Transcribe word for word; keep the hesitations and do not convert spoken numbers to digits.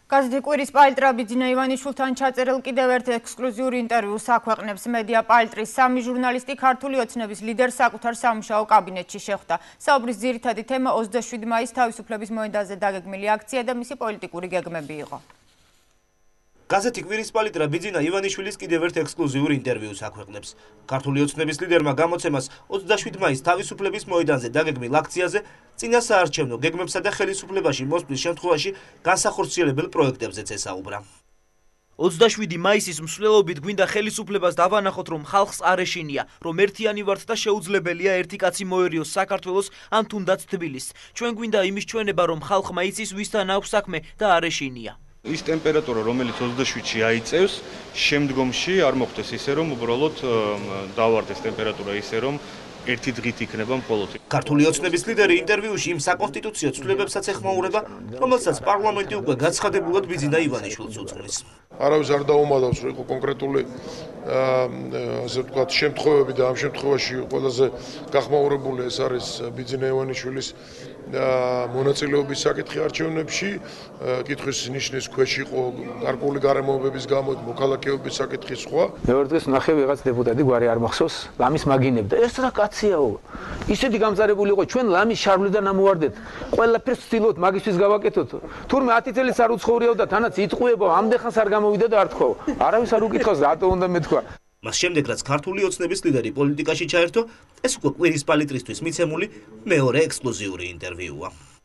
გაზეთი კვირის პალიტრა ბიძინა ივანიშვილთან ჩაწერილ კიდევ ერთ ექსკლუზიური ინტერვიუს აქვეყნებს მედია პალიტრის სამი ჟურნალისტი ქართული ოცნების ლიდერს საკუთარ სამუშაო კაბინეტში შეხვდა. საუბრის ძირითადი თემა ოცდაშვიდი მაისის თავისუფლების მოედანზე დაგეგმილი აქცია და მისი პოლიტიკური გეგმები იყო. გაზეთი კვირის პალიტრა ბიძინა ივანიშვილის კიდევ ერთ ექსკლუზიურ ინტერვიუს აქვეყნებს. ქართული ოცნების ლიდერმა გამოცემას ოცდაშვიდი მაისის თავისუფლების მოედანზე დაგეგმილ აქციაზე წინა საარჩევნო გეგმებსა და ხელისუფლებაში მოსვლის შემთხვევაში განსახორციელებელ პროექტებზეც ესაუბრა. ოცდაშვიდი მაისის მსვლელობით გვინდა ხელისუფლებას დავანახოთ, რომ ხალხს არ ეშინია, რომ ერთიანი ვართ და შეუძლებელია ერთი კაცი მოერიოს საქართველოს ან თუნდაც თბილისს. ჩვენ გვინდა იმის ჩვენება, რომ ხალხმა იცის, ვისთან აქვს საქმე და არ ეშინია. ის ტემპერატურა, რომელიც ოცდაშვიდში აიწევს, შემდგომში არ მოხდეს ისე, რომ უბრალოდ დავარდეს ტემპერატურა ისე, რომ ერთი დღით იქნება მხოლოდ. ქართული ოცნების ლიდერი ინტერვიუში იმ საკონსტიტუციო ცვლილებებსაც ეხმაურება, რომელსაც პარლამენტი უკვე გაცხადებულად ბიძინა ივანიშვილს უძღვნის. არავის არ დაუმალავს, რომ იყო კონკრეტული ასე ვთქვათ შემთხვევები და ამ შემთხვევაში ყველაზე გახმაურებული ეს არის ბიძინა ივანიშვილის მონაწილეობის საკითხი არჩევნებში, კითხვის ნიშნის ქვეშ იყო გარკვეული გარემოებების გამო მოქალაქეობის საკითხი სხვა. მეორე დღეს ნახე ვიღაც დეპუტატი გვარი არ მახსოვს, ლამის მაგინებდა. ეს რა კაციაო? ისეთი გამწარებული იყო, ჩვენ ლამის შარვლიდან ამოვარდეთ. ყველაფერს ვცდილობთ მაგისთვის გავაკეთოთ. თურმე ათი წელიც არ უცხოვრიაო და თანაც იტყუებო, ამდენხანს არ გამოვიდა და არ თქვაო. არავის არ უკითხავს, რატო უნდა მეთქვა. მას შემდეგ რაც ქართული ოცნების ლიდერი პოლიტიკაში ჩაერთო, ეს უკვე კვირის პალიტრისთვის მიცემული მეორე ექსკლუზიური ინტერვიუა.